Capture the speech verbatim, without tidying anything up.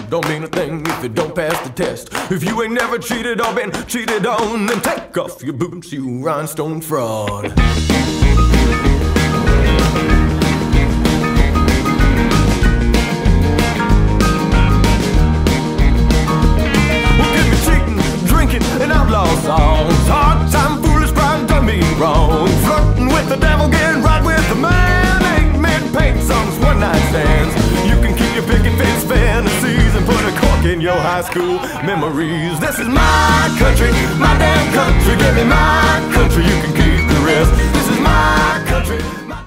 don't mean a thing if you don't pass the test. If you ain't never cheated or been cheated on, then take off your boots, you rhinestone fraud. And outlaw songs, hard time, foolish pride, done me wrong. Flirting with the devil, getting right with the man. Ain't men paint songs, one night stands. You can keep your picket fence fantasies and put a cork in your high school memories. This is my country, my damn country. Give me my country, you can keep the rest. This is my country.